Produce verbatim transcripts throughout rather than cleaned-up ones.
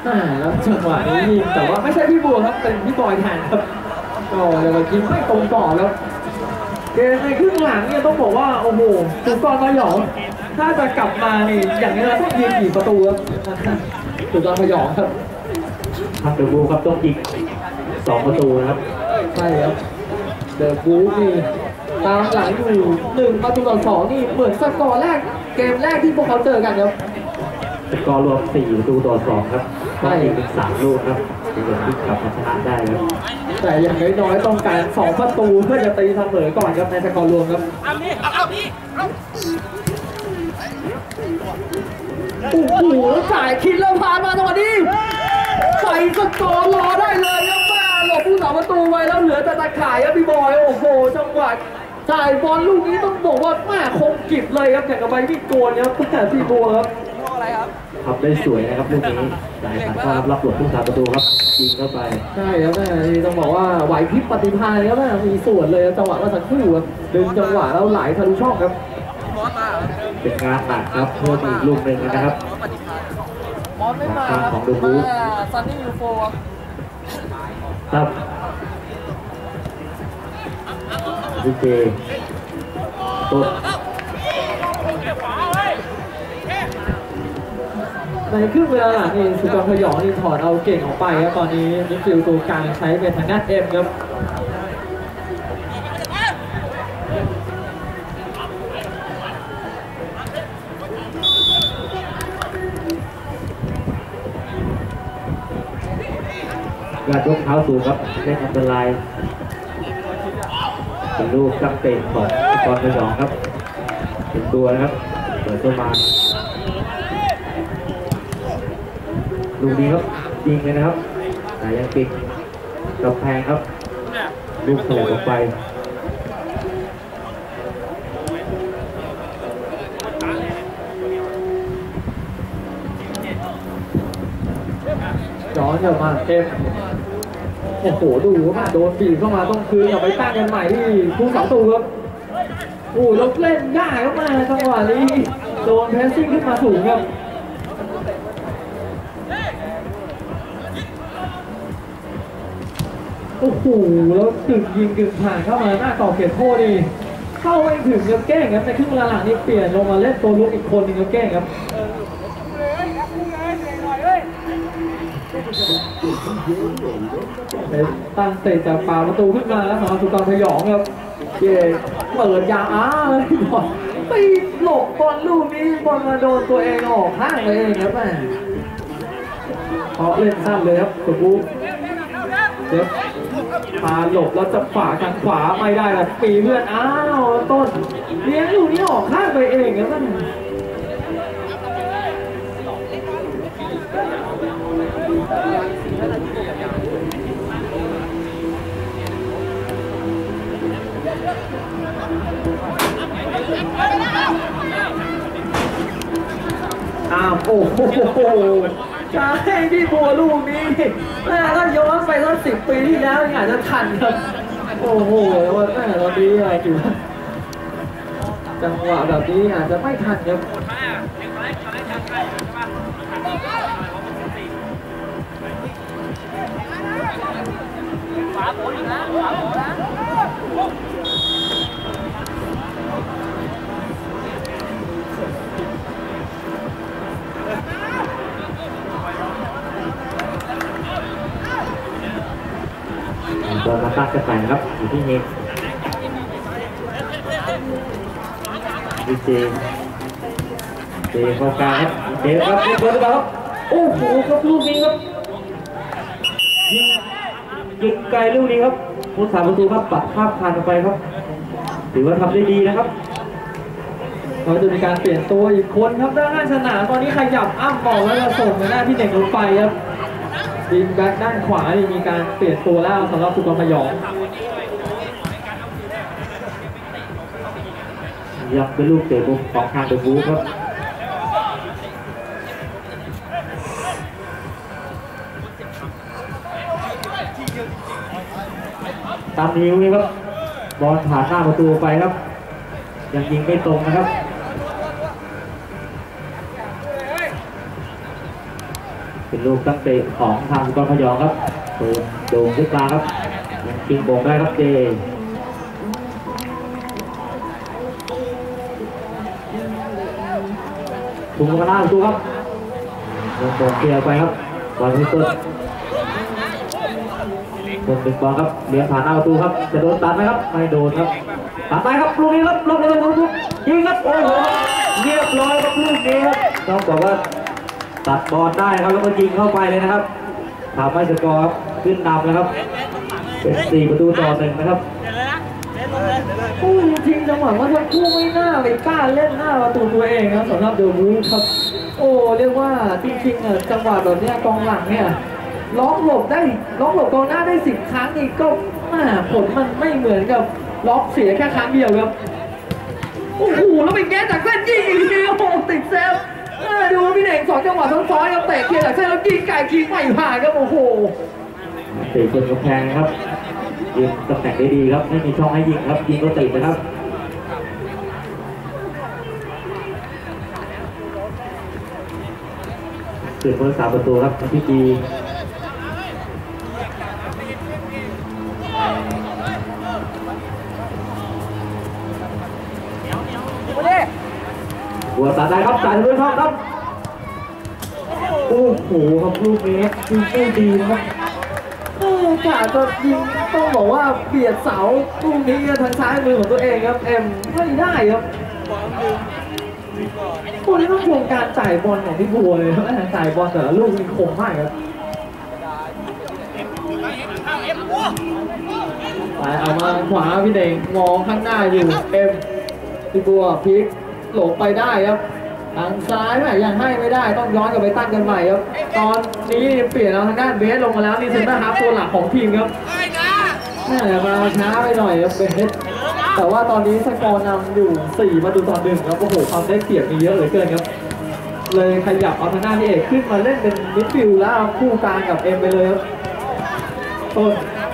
แล้วจังหวะนี้ยิงแต่ว่าไม่ใช่พี่บัวครับเป็นพี่บอยแทนครับก็เลยยิงไม่ตรงต่อแล้วเกมในครึ่งหลังเนี่ยต้องบอกว่าโอ้โหสุกรพยองถ้าจะกลับมานี่อย่างนี้เราต้องยิงกี่ประตูครับสุกรพยองครับทางเดอะบูครับต้องยิงสองประตูนะครับใช่ครับเดอะบูนี่ตามหลังอยู่หนึ่งประตูต่อสองนี่เหมือนสกอร์แรกเกมแรกที่พวกเขาเจอกันครับสกอร์รวมสี่ประตูต่อสองครับได้อีกเป็นสามลูกครับเป็นอย่างที่กลับมาชนะได้ครับแต่อย่างน้อยๆต้องการสองประตูเพื่อจะตีเสมอก่อนครับในสกอร์รวมครับโอ้โหแล้วจ่ายคิดแล้วพามาจังหวะนี้ใส่สกอร์รอได้เลยครับแม่หลบผู้สาประตูไว้แล้วเหลือแต่ตะข่ายครับพี่บอยโอ้โหจังหวะจ่ายบอลลูกนี้ต้องบอกว่าแม่คงกิบเลยครับอย่างกับใบมีดโกนครับแม่พี่บัวครับทำได้สวยนะครับลูกนี้จ่ายผ่านภาพรับบทผู้สาประตูครับยิงเข้าไปใช่ครับแม่ต้องบอกว่าไหวพริบปฏิภาณครับแม่มีส่วนเลยจังหวะว่าสักครู่ครับดึงจังหวะแล้วไหลทะลุช่องครับเป็นงานหนักครับเพิ่มอีกลูกหนึ่งนะครับบอลไม่มาของดูบูซันนี่ยูโฟครับดีเจตุ๊ดในครึ่งเวลาหลังนี่สุกรพยองนี่ถอดเอาเก่งออกไปครับตอนนี้มิดฟิลด์ตัวกลางใช้เป็นทางด้านเอ็มครับยอดยกเท้าสูงครับเล่นอันตรายเป็นลูกจังเตะของสุกรพยองครับเป็นตัวนะครับเปิดตัวมาลูกนี้ครับยิงเลยนะครับแต่ยังติดกำแพงครับลูกแถลงออกไปย้อนกลับมาเอ็มโอ้โหดูว่าโดนบีบเข้ามาต้องคืนกลับไปตั้งกันใหม่ที่ผู้สาประตูครับโอ้แล้วเล่นได้เข้ามาจังหวะนี้โดนเพรสซิ่งขึ้นมาสูงครับโอ้โหแล้วกึ่งยิงกึ่งผ่านเข้ามาหน้าต่อเขตโทษนี่เข้าไม่ถึงครับแก้งครับในครึ่งเวลาหลังนี่เปลี่ยนลงมาเล่นตัวลุกอีกคนนึงครับแก้งครับตั้งเตะจากปากประตูขึ้นมาแล้วสำหรับสุกรพยองครับเย่เปิดยาอ้าเลยบอลตีหลบบอลลูกนี้บอลมาโดนตัวเองออกข้างเลยเองครับแม่เพราะเล่นสั้นเลยครับสุกุเจ็บพาหลบแล้วจะฝ่าทางขวาไม่ได้ละปีเพื่อนอ้าวต้นเลี้ยงลูกนี้ออกข้างไปเองครับท่านอ้าวโอ้โหใช่ที่บัวลูกนี้แม่ถ้าย้อนไปสักสิบปีที่แล้วอาจจะทันครับโอ้โหว่าแม่ตอนนี้อะไรอยู่จังหวะแบบนี้อาจจะไม่ทันครับบอลมาตั้งกระแสครับอยู่ที่เฮกดีเจเจเข้ากลางครับเจครับเจครับครับโอ้โหครับลูกนี้ครับยิงยิงไกลลูกนี้ครับผู้สาประตูครับปัดภาพผ่านไปครับถือว่าทำได้ดีนะครับเราจะมีการเปลี่ยนตัวอีกคนครับด้านหน้าสนามตอนนี้ขยับอ้ำบอกแล้วจะส่งไปหน้าพี่เด็กลงไปครับดินแบ็กด้านขวามีการเปลี่ยนตัวแล้วสำหรับสุกรพยองยับเป็นลูกเตะมุมของทางเดอะบูครับตามนิ้วนี่ครับบอลผ่านหน้าประตูไปครับยังยิงไม่ตรงนะครับเป็นลูกตั้งเตะของทางกรพยองครับเปิดโด่งขึ้นกลางครับกิงโป่งได้ครับเจถุงกระด้างดูครับลงโป่งเกี่ยวไปครับบอลที่ต้นต้นเป็นบอลครับเลี้ยงผ่านหน้าประตูครับจะโดนตัดไหมครับไม่โดนครับตัดไปครับลูกนี้ครับลูกนี้ลูกนี้ยิงครับโอ้โหเรียบร้อยครับลูกนี้ครับต้องบอกว่าตัดบอลได้ครับแล้วก็ยิงเข้าไปเลยนะครับทำให้สกอร์ขึ้นนำนะครับเป็นสี่ประตูต่อหนึ่งนะครับโอ้จริงๆจังหวะว่าทั้งคู่ไม่น่าไปกล้าเล่นหน้าประตูตัวเองครับสำหรับเดอะวูฟครับโอ้เรียกว่าจริงๆอ่ะจังหวะแบบนี้กองหลังเนี่ยล็อกหลบได้ล็อกหลบกองหน้าได้สิบครั้งนี่ก็ผลมันไม่เหมือนกับล็อกเสียแค่ครั้งเดียวครับโอ้โหแล้วไปแก้จากเส้นยิงอีกทีโอ้โหติดเซฟดูพี่เด่งสองจังหวะซ้อนๆครับเตะเคลียร์จากเส้นแล้วยิงไก่ยิงไม่ผ่านครับโอ้โหเตะจนกำแพงครับยิงตำแหน่งได้ดีครับไม่มีช่องให้ยิงครับยิงก็ติดนะครับเกิดผู้รักษาประตูครับพี่จีหัวตัดได้ครับจ่ายด้วยครับครับโอ้โหครับลูกนี้ยิงได้ดีนะครับโอ้กาจะยิงต้องบอกว่าเบียดเสาลูกนี้ทางซ้ายมือของตัวเองครับเอ็มไม่ได้ครับพวกนี้ต้องชมการจ่ายบอลของพี่บัวเลยครับจ่ายบอลแต่ละลูกนี่คมมากครับไปเอามาขวาพี่เด่งมองข้างหน้าอยู่เอ็มพี่บัวพลิกหลงไปได้ครับทางซ้ายไม่ยังให้ไม่ได้ต้องย้อนกลับไปตั้งกันใหม่ครับตอนนี้เปลี่ยนเอาทางด้านเบสลงมาแล้วนี่เซนเตอร์ฮาล์ฟตัวหลักของทีมครับน่าจะมาช้าไปหน่อยครับเบสแต่ว่าตอนนี้สกอร์นำอยู่สี่ประตูต่อหนึ่งครับโอ้โหความได้เปรียบมีเยอะเหลือเกินครับเลยขยับเอาทางด้านพี่เอกขึ้นมาเล่นเป็นมิดฟิลด์แล้วคู่กลางกับเอ็มไปเลยครับต้น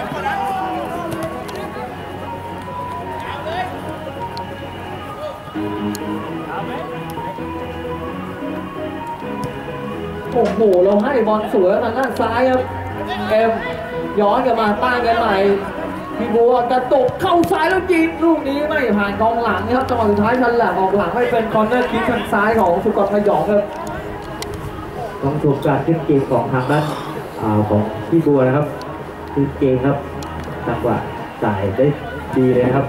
โอ้โหเราให้บอลสวยทางด้านซ้ายครับเอ็มย้อนกลับมาตั้งกันใหม่พี่บัวกระตกเข้าซ้ายแล้วยิงลูกนี้ไม่ผ่านกองหลังนะครับจังหวะสุดท้ายชันแหลมออกหลังให้เป็นคอร์เนอร์คิกทางซ้ายของสุกรพยองครับต้องชมการขึ้นเกมของทางด้านของพี่บัวนะครับขึ้นเกมครับจังหวะจ่ายได้ดีเลยครับ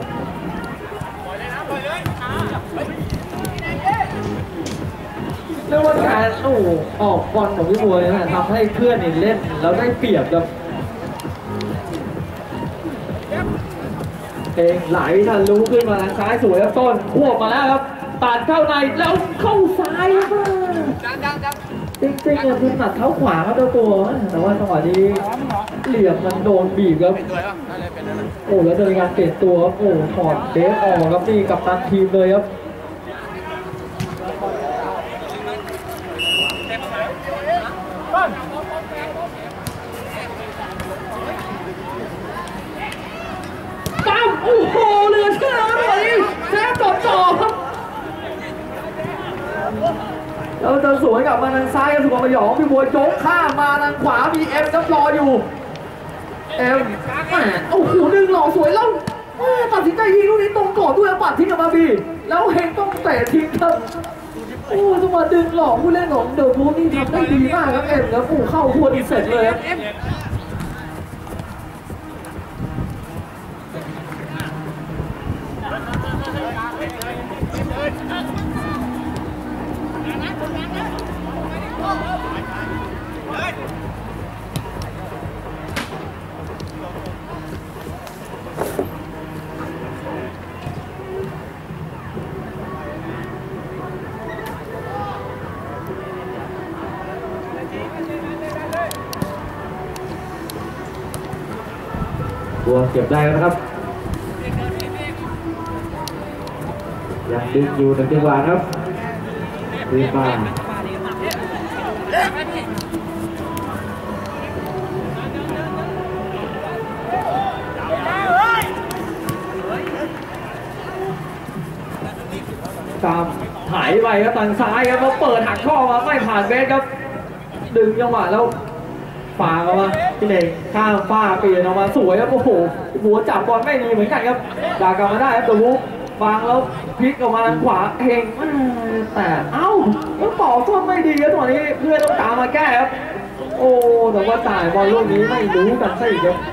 เรียกว่าการโอ้ออกบอลของพี่บัวเนี่ยทำให้เพื่อนเล่นแล้วได้เปรียบครับเองไหลทันรู้ขึ้นมาทางซ้ายสวยครับต้นควบมาแล้วครับตัดเข้าในแล้วเข้าซ้ายครับจริงๆเนี่ยคือตัดเท้าขวาครับเจ้าตัวแต่ว่าจังหวะนี้เหลี่ยมมันโดนบีบครับโอ้แล้วโดยการเปลี่ยนตัวโอ้ถอดเดฟออกครับนี่กับตันทีมเลยครับตั้มโอ้โหเหลือเชื่อเลยแซ่บต่อต่อครับเราจะสวนกลับมาทางซ้ายสุกรพยองพี่บัวยกข้ามมาทางขวามีเอ็มรับรออยู่เอ็มแหมโอ้โหดึงหล่อสวยแล้วตัดสินใจยิงลูกนี้ตรงก่อนด้วยปัดทิ้งกับมาบีแล้วเฮงต้องเตะทิ้งครับโอ้จังหวะดึงหล่อผู้เล่นของเดอะบูนี่ทำได้ดีมากครับเอ็มแล้วผู้เข้าทัวร์ดีเสร็จเลยครับบัวเก็บได้แล้วนะครับยังดึงอยู่ในจังหวะครับดึงมาตามถ่ายไปครับทางซ้ายครับเขาเปิดหักข้อมาไม่ผ่านเบสครับดึงจังหวะแล้วฝ่าออกมาพี่เน่งข้ามฝ้าเปลี่ยนออกมาสวยครับโอ้โหหัวจับบอลไม่ดีเหมือนกันครับด่ากลับมาได้ครับตัววุ๊ฟังแล้วพลิกออกมาทางขวาเฮงแต่เอ้าแล้วต่อส้นไม่ดีครับตอนนี้เพื่อนต้องตามมาแก้ครับโอ้แต่ว่าจ่ายบอลลูกนี้ไม่รู้กันซะอีกครับ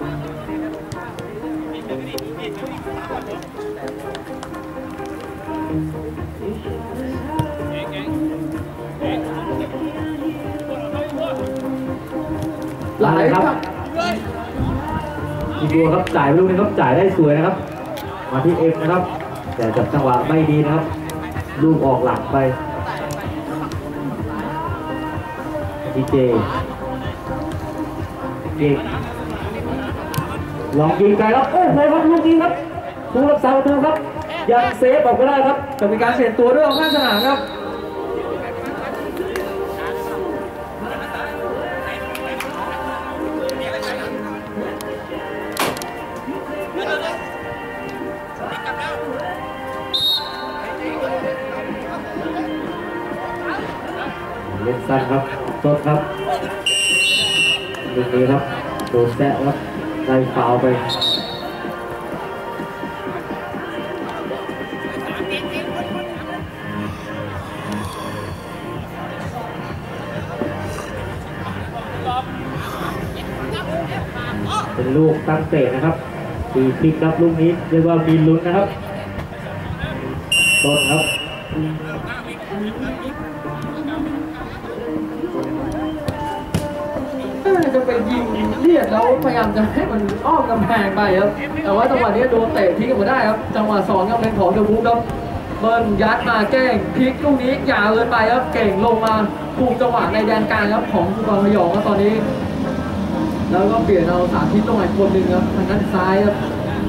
หลายครับอีบัวครับจ่ายลูกนี้ครับจ่ายได้สวยนะครับมาที่เอ็มนะครับแต่จับจังหวะไม่ดีนะครับลูกออกหลังไปดีเจเก่งลองยิงไกลครับโอ้โหครับลูกนี้ครับผู้รักษาประตูครับยังเซฟออกไปได้ครับจะมีการเปลี่ยนตัวด้วยข้างสนามครับเล่นสั้นครับต้นครับลูกนี้ครับโดนแซะครับไล่ฟาวไปเป็นลูกตั้งเตะนะครับตีพลิกครับลูกนี้เรียกว่ามีลุ้นนะครับต้นครับจะไปยิงเลียดแล้วพยายามจะให้มันอ้อมกำแพงไปครับแต่ว่าจังหวะนี้โดนเตะทิ้งออกมาได้ครับจังหวะสองก็เป็นของเดอะบู๊ครับเบิร์นยัดมาเก่งพลิกลูกนี้ยาวเกินไปครับเก่งลงมาคุมจังหวะในแดนกลางครับของสุพรรณพยองครับตอนนี้แล้วก็เปลี่ยนเอาสาธิตลงมาคนหนึ่งครับทางด้านซ้ายครับ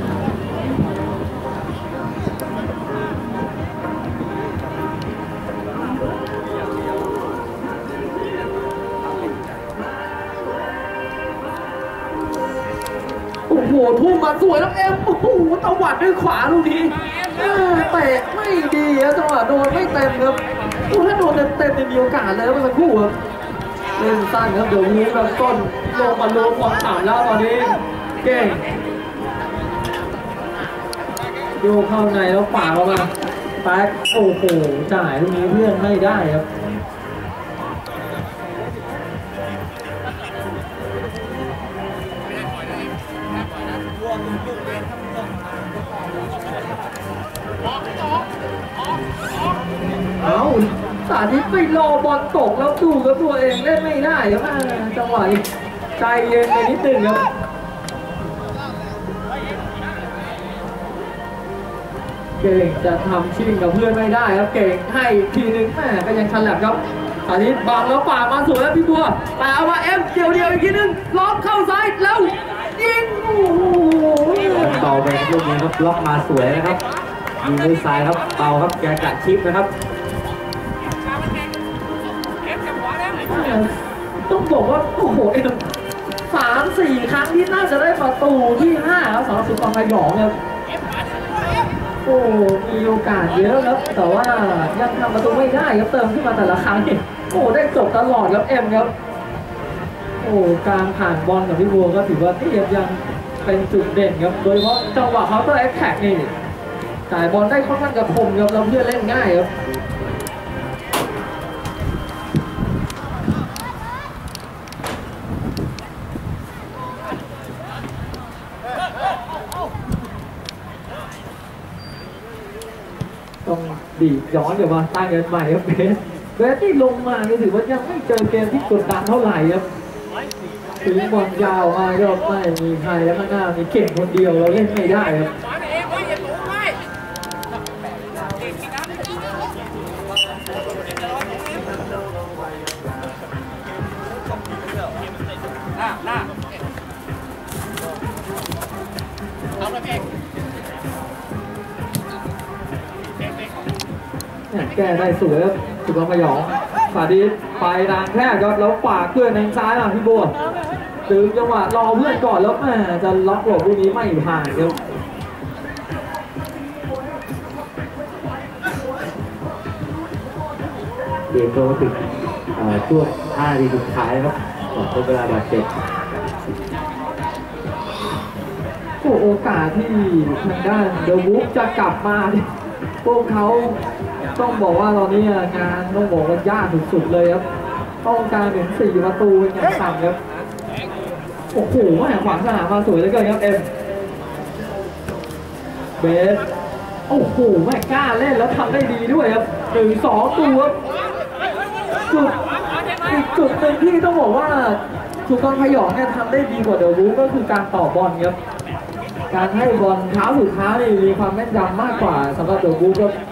โอ้โหทุ่มมาสวยแล้วเอ็มโอ้โหตวัดด้วยขวาลูกนี้เตะไม่ดีครับจังหวะโดนไม่เต็มครับโอ้ถ้าโดนเต็มๆจะมีโอกาสเลยเมื่อสักครู่ครับเล่นสั้นครับเดี๋ยวนี้แบบต้นลงมาลงความต่ำแล้วตอนนี้เก่งโยกเข้าในแล้วฝ่าออกมาแป๊กโอ้โหจ่ายลูกนี้เพื่อนไม่ได้ครับเอาสาธิตไปรอบอลตกแล้วดูกับตัวเองเล่นไม่ได้ครับจังหวะนี้ใจเย็นไปนิดนึงครับเก่งจะทำชิงกับเพื่อนไม่ได้ครับเก่งให้ทีนึงแม่ก็ยังฉลับครับสาธิตบังแล้วป่ามาสวยแล้วพี่บัวแต่เอามาเอ็มเดียวเดียวอีกทีนึงล็อกเข้าซ้ายแล้วยิงโอ้โหเบาไปลูกนี้ครับล็อกมาสวยนะครับยิงด้วยซ้ายครับเบาครับแกกะชิปนะครับต้องบอกว่าโอ้โหเอ็มสามสี่ครั้งที่น่าจะได้ประตูที่ห้าครับสำหรับสุพรรณพยองครับโอ้มีโอกาสเยอะครับแต่ว่ายังทำประตูไม่ได้ครับเติมขึ้นมาแต่ละครั้งเนี่ยโอ้ได้จบตลอดครับเอ็มครับโอ้การผ่านบอลกับพี่บัวก็ถือว่าที่เอ็มยังเป็นจุดเด่นครับโดยเฉพาะจังหวะเขาตัวแอคแท็กนี่จ่ายบอลได้ค่อนข้างกระคมครับแล้วเพื่อนเล่นง่ายครับต้องดีย้อนกลับมาตั้งเงินใหม่ครับเบสเบสที่ลงมาก็ถือว่ายังไม่เจอเกมที่กดดันเท่าไหร่ครับถึงบอลยาวมาก็ไม่มีใครแล้วข้างหน้ามีเก่งคนเดียวเราเล่นไม่ได้ครับแก้ได้สวยครับสุพรรณพยองสาธิตไปทางแคบครับแล้วฝากเพื่อนทางซ้ายอ่ะพี่บัวถึงจังหวะรอเพื่อนก่อนแล้วแม่จะล็อกหลบลูกนี้ไม่ผ่านครับเกมก็ถึงช่วงห้านาทีสุดท้ายครับก่อนทดเวลาบาดเจ็บโอ้โอกาสที่ทางด้านเดอะวูฟจะกลับมาเนี่ยพวกเขาต้องบอกว่าตอนนี้งานต้องบอกว่ายากสุดๆเลยครับต้องการถึงสี่ประตูอย่างต่ำครับโอ้โหแม่ขวางสนามมาสวยเหลือเกินครับเอ็มเบสโอ้โหแม่กล้าเล่นแล้วทำได้ดีด้วยครับหนึ่งสองตัวจุดอีกจุดหนึ่งที่ต้องบอกว่าสุกรพยองเนี่ยทำได้ดีกว่าเดอะวูฟก็คือการต่อบอลครับการให้บอลเท้าสุดเท้านี่มีความแม่นยำมากกว่าสำหรับเดอะวูฟครับ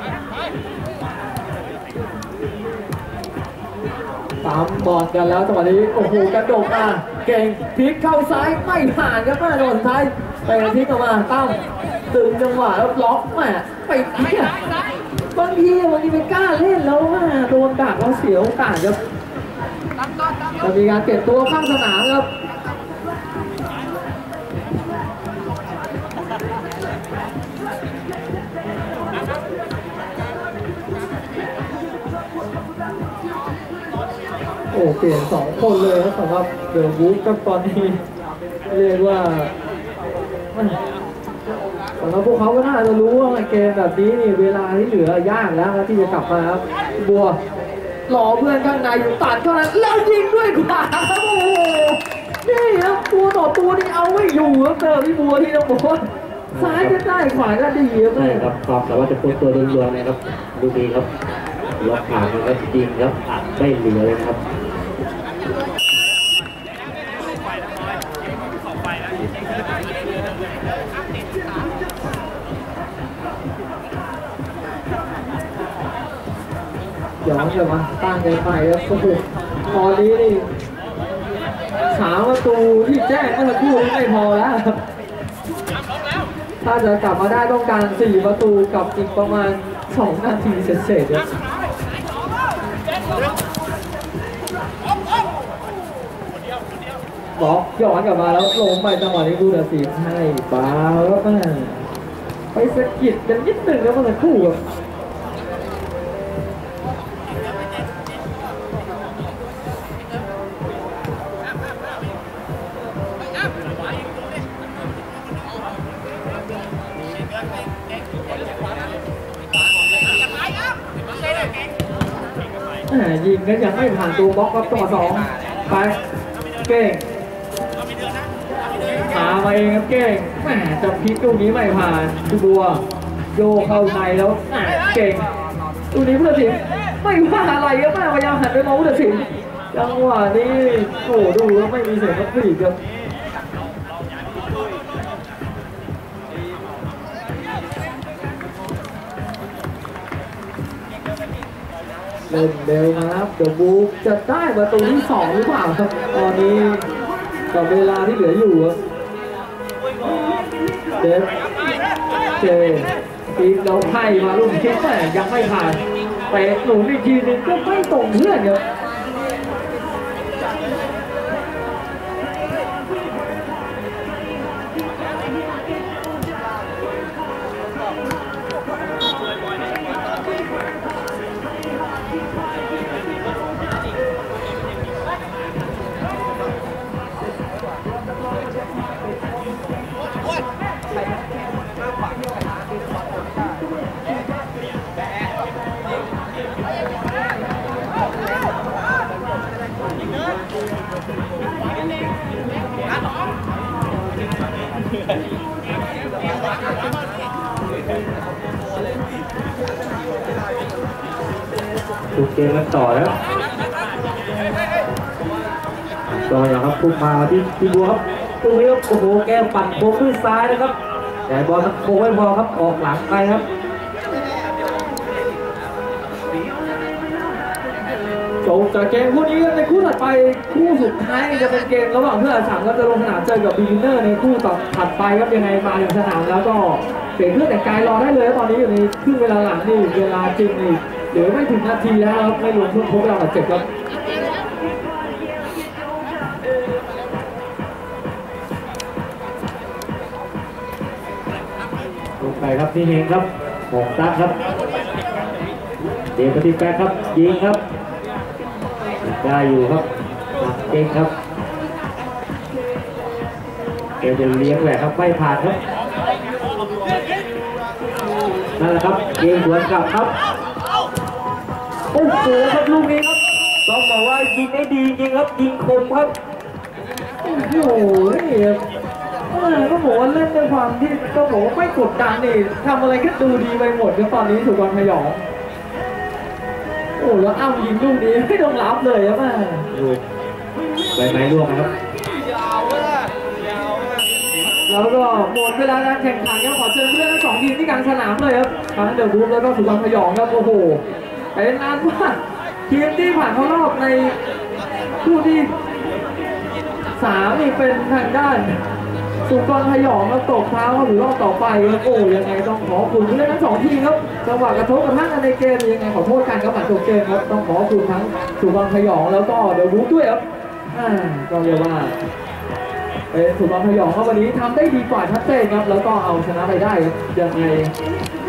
ตามบอลกันแล้วจังหวะนี้โอ้โหกระโดดมาเก่งพลิกเข้าซ้ายไม่ผ่านครับแม่โดนท้ายไปพลิกออกมาตั้มดึงจังหวะแล้วล็อกแม่ไปเที่ยบางทีบางทีไม่กล้าเล่นแล้วแม่โดนดักแล้วเสียโอกาสครับจะมีการเปลี่ยนตัวข้างสนามครับโอ้เปลี่ยนสองคนเลยครับสำหรับเดอะวูฟกับตอนนี้เรียกว่าสำหรับพวกเขาก็น่าจะรู้ว่าเกมแบบนี้นี่เวลาที่เหลือยากแล้วที่จะกลับมาครับบัวหล่อเพื่อนข้างในอยู่ตัดเท่านั้นแล้วยิงด้วยขวาครับโอ้โหนี่ครับตัวต่อตัวนี่เอาไม่อยู่ครับเจอพี่บัวที่ต้องบอกว่าซ้ายก็ได้ขวาก็ดีครับใช่ครับความสามารถจะพ้นตัวล้วนๆนะครับดูดีครับล็อกขามันก็จริงครับอัดไม่เหลือเลยครับย้อนกลับมาตั้งใจไปครับโอ้โหตอนนี้นี่สามประตูที่แจ้งเมื่อสักครู่ไม่พอแล้วครับถ้าจะกลับมาได้ต้องการสี่ประตูกับอีกประมาณสองนาทีเศษๆครับบอกย้อนกลับมาแล้วลงไปจังหวะนี้ผู้ตัดสินให้บาแล้วแม่ไปสะกิดกันนิดหนึ่งแล้วเมื่อสักครู่ครับยิงกันยังไม่ผ่านตัวบล็อกครับต่อสองไปเก่งหามาเองครับเก่งแหมจะพลิกลูกนี้ไม่ผ่านดูบัวโยเข้าในแล้วเก่งลูกนี้ผู้ตัดสินไม่ว่าอะไรครับแม่พยายามหันไปมองผู้ตัดสินจังหวะนี้โอ้ดูแล้วไม่มีเสียงนกหวีดครับเล่นเร็วนะครับเดอะบูฟจะได้ประตูที่สองหรือเปล่าครับตอนนี้กับเวลาที่เหลืออยู่ครับเดฟเจตีเราไพ่มาลูกนี้แต่ยังไม่ผ่านไปหนุนอีกทีนึงก็ไม่ตรงเพื่อนครับถูกเกมกันต่อแล้วต่ออย่างครับพุ่งมาที่พี่บัวครับตรงนี้โอ้โหแกปั่นโค้งด้วยซ้ายนะครับแต่บอลมันโค้งไม่พอครับออกหลังไปครับจบจากเกมคู่นี้ในคู่ถัดไปคู่สุดท้ายจะเป็นเกมระหว่างเพื่อนสามก็จะลงสนามเจอกับบีกินเนอร์ในคู่ต่อถัดไปครับยังไงมาถึงสนามแล้วก็เปลี่ยนเครื่องแต่งกายรอได้เลยตอนนี้อยู่ในครึ่งเวลาหลังนี่เวลาจริงนี่เหลือไม่ถึงนาทีแล้วครับไม่รวมช่วงทดเวลาบาดเจ็บครับลงไปครับนี่เองครับหกตัดครับเดฟปฏิแปกครับยิงครับได้อยู่ครับเก่งครับเอเดนเลี้ยงแหวกครับไม่ผ่านครับนั่นแหละครับเกมสวนกลับครับโอ้โหครับลูกนี้ครับต้องบอกว่ายิงได้ดีจริงครับยิงคมครับโอ้โหเออก็บอกว่าเล่นด้วยความที่ก็บอกว่าไม่กดดันนี่ทำอะไรก็ดูดีไปหมดครับตอนนี้สุวรรณพยองโอ้แล้วอ้าวยิงลูกนี้ไม่ต้องรับเลยครับแม่ลูกใบไม้ร่วงนะครับแล้วก็หมดเวลาการแข่งขันครับขอเชิญเพื่อนทั้งสองทีมที่กลางสนามเลยครับทั้งเดอะบู๊แล้วก็สุวรรณพยองครับโอ้โหเป็นนานว่าทีมที่ผ่านเข้ารอบในคู่ที่สามนี่เป็นทางด้านสุวรรณพยองแล้วตกเท้าหรือรอบต่อไปครับโอ้ยังไงต้องขอคุณผู้เล่นทั้งสองทีมครับจังหวะกระทบกระทั่งกันในเกมยังไงขอโทษกันครับหลังจบเกมครับต้องขอคุณทั้งสุวรรณพยองแล้วก็เดอะบู๊ด้วยครับอ่าก็เรียกว่าเป็นสุวรรณพยองครับวันนี้ทำได้ดีกว่าชัดเจนครับแล้วก็เอาชนะไปได้ครับยังไง